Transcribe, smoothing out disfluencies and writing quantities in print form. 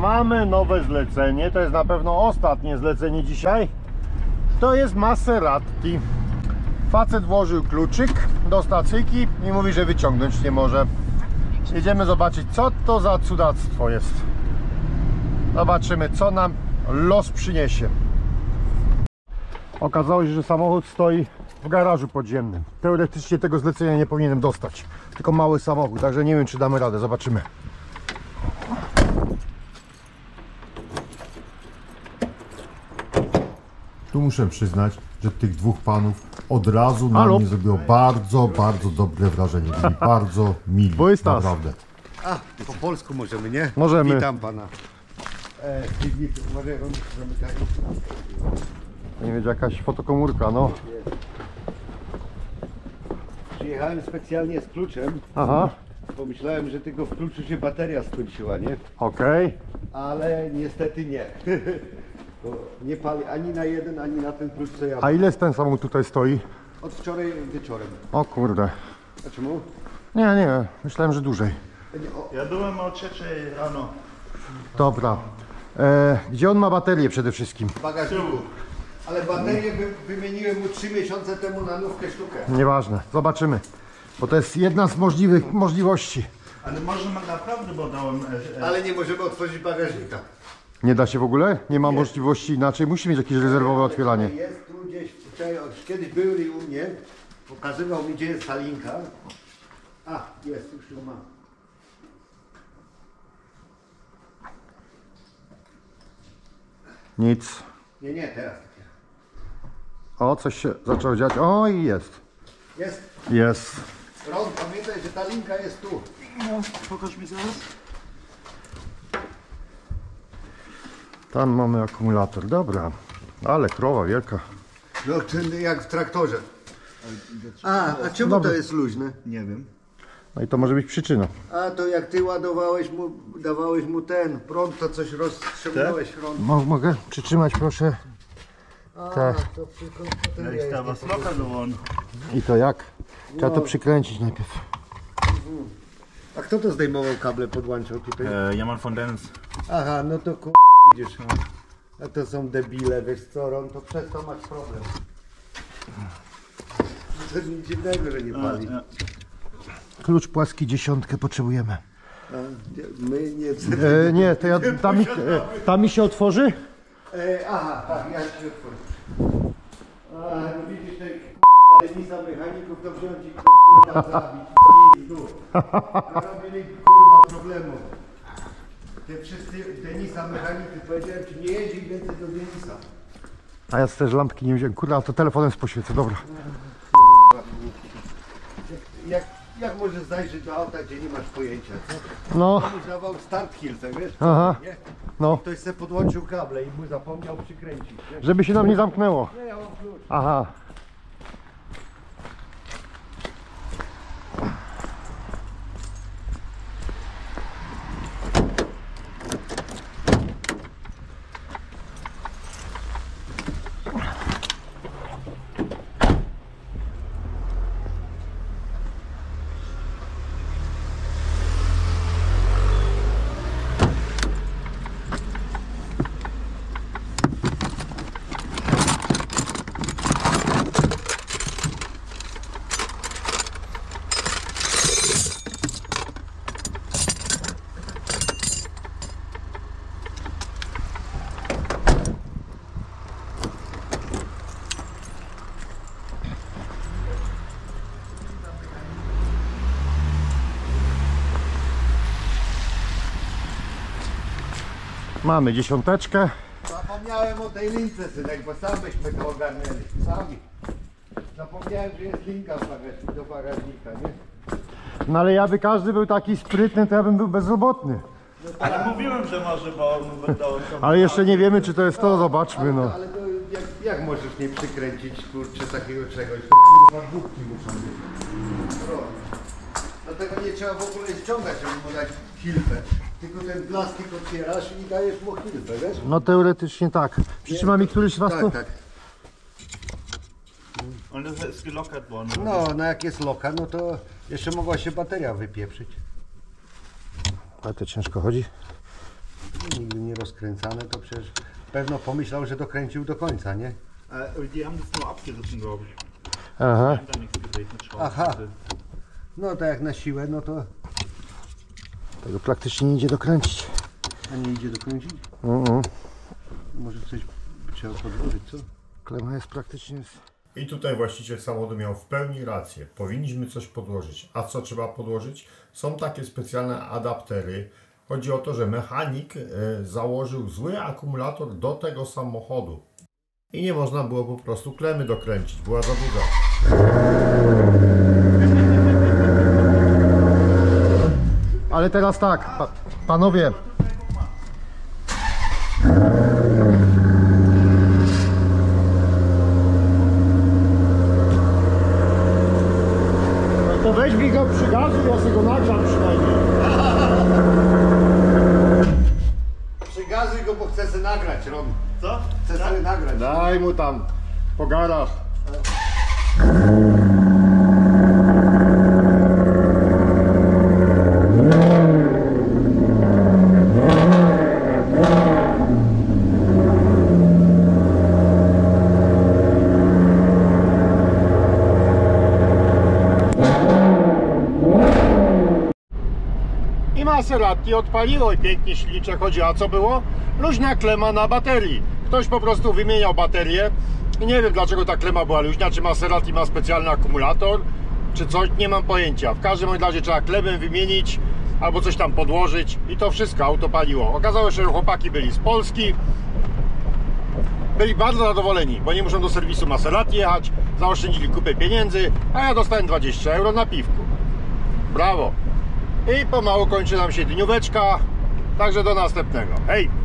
mamy nowe zlecenie, to jest na pewno ostatnie zlecenie dzisiaj. To jest Maserati. Facet włożył kluczyk do stacyjki i mówi, że wyciągnąć nie może. Jedziemy zobaczyć, co to za cudactwo jest. Zobaczymy, co nam los przyniesie. Okazało się, że samochód stoi w garażu podziemnym. Teoretycznie tego zlecenia nie powinienem dostać. Tylko mały samochód, także nie wiem, czy damy radę. Zobaczymy. Tu muszę przyznać, że tych dwóch panów od razu na mnie zrobiło bardzo dobre wrażenie. Byli bardzo mili, naprawdę. A, po polsku możemy, nie? Możemy. Witam pana. Nie wiem, jakaś fotokomórka, no. Przyjechałem specjalnie z kluczem. Aha, Pomyślałem, że tylko w kluczu się bateria skończyła, nie? okej. Ale niestety nie. Bo nie pali ani na jeden, ani na ten klucz, co ja A mam. ile ten samochód tutaj stoi? Od wczoraj wieczorem. O kurde. A czemu? Nie, myślałem, że dłużej. Ja byłem o 3 rano. Dobra. Gdzie on ma baterię przede wszystkim? W bagażniku. Ale baterię wymieniłem mu 3 miesiące temu na nówkę sztukę. Nieważne, zobaczymy. Bo to jest jedna z możliwych możliwości. Ale może naprawdę, bo dałem... Ale nie możemy otworzyć bagażnika. Nie da się w ogóle? Nie ma możliwości inaczej? Musi mieć jakieś rezerwowe otwieranie. Jest tu gdzieś, kiedyś byli u mnie, pokazywał mi, gdzie jest ta linka. A, jest, już ją mam. Nic. Nie, teraz. O, coś się zaczęło dziać. O, i jest. Jest. Jest. Ron, pamiętaj, że ta linka jest tu. No, pokaż mi zaraz. Tam mamy akumulator. Dobra. Ale krowa wielka. No, jak w traktorze. A czemu Dobra. to jest luźne? Nie wiem. No i to może być przyczyna. A to jak ty ładowałeś mu, dawałeś mu ten prąd, to coś rozciągnąłeś prąd. Mogę przytrzymać, proszę. Tak. To tylko Ja ich tam was loka dołączył. I to jak? Trzeba to przykręcić najpierw. A kto to zdejmował kable, podłączał tutaj? Jaman von Dennis. Aha, no to widzisz. A to są debile, wiesz co, Ron, to przez to masz problem. To nic dziwnego, że nie pali. Klucz płaski 10 potrzebujemy. A, my nie... Nie, to ja, tam mi się otworzy? Aha, tak, ja ci otworzę. A, no widzisz, tej Denisa mechaników to wziąć i zabić. Pizdu. Robili problemu. Te wszyscy Denisa mechaniki, powiedziałem ci, nie jeździ więcej do Denisa. A ja też lampki nie wziąłem. Kurde, a to telefonem poświecę, dobra. Jak możesz zajrzeć do auta, gdzie nie masz pojęcia, co? No, Komuś dawał start hilce, wiesz? aha, Nie? no, Ktoś sobie podłączył kable i mu zapomniał przykręcić, wiesz? żeby się nam nie zamknęło. Nie, ja mam klucz. Aha. Mamy 10. Zapomniałem o tej lince, synek, bo sam byśmy to ogarnęli. Sami. Zapomniałem, że jest linka do bagażnika, nie? No ale jakby każdy był taki sprytny, to ja bym był bezrobotny. Ale mówiłem, że może, bo on będą... Ale jeszcze nie wiemy, czy to jest to, zobaczmy, no. Ale to jak możesz nie przykręcić, kurczę, takiego czegoś? To kurwa głupki muszą być. Dlatego nie trzeba w ogóle ściągać, żeby mu dać hilfę. Tylko ten plastik otwierasz i dajesz mu hilfę, wiesz? No teoretycznie tak. Przytrzyma mi któryś z was tu? Tak, tak. On jest gelockert worden. No jak jest loka, no to jeszcze mogła się bateria wypieprzyć. Ale to ciężko chodzi. Nigdy nie rozkręcane, to przecież pewno pomyślał, że dokręcił do końca, nie? Die haben das nur abgerissen, glaube ich. Aha. Da nichts gedreht mit Aha. No to jak na siłę, no to... Tego praktycznie nie idzie dokręcić. A nie idzie dokręcić? Może coś trzeba podłożyć, co? Klema jest praktycznie... I tutaj właściciel samochodu miał w pełni rację. Powinniśmy coś podłożyć. A co trzeba podłożyć? Są takie specjalne adaptery. Chodzi o to, że mechanik założył zły akumulator do tego samochodu. I nie można było po prostu klemy dokręcić. Była za duża. Ale teraz tak, panowie. No to weź mi go przy gazu, ja sobie go nagrzam przynajmniej. Przygazuj go, bo chcę sobie nagrać, Rom. Co? Chcę sobie nagrać. Daj mu tam, po garach. I Maserati odpaliło i pięknie silniczek chodzi. A co było? Luźna klema na baterii. Ktoś po prostu wymieniał baterię i nie wiem dlaczego ta klema była luźna, czy Maserati ma specjalny akumulator, czy coś, nie mam pojęcia. W każdym razie trzeba klemę wymienić albo coś tam podłożyć i to wszystko, auto paliło. Okazało się, że chłopaki byli z Polski. Byli bardzo zadowoleni, bo nie muszą do serwisu Maserati jechać, zaoszczędzili kupę pieniędzy, a ja dostałem 20 euro na piwku. Brawo! I pomału kończy nam się dnióweczka, także do następnego. Hej!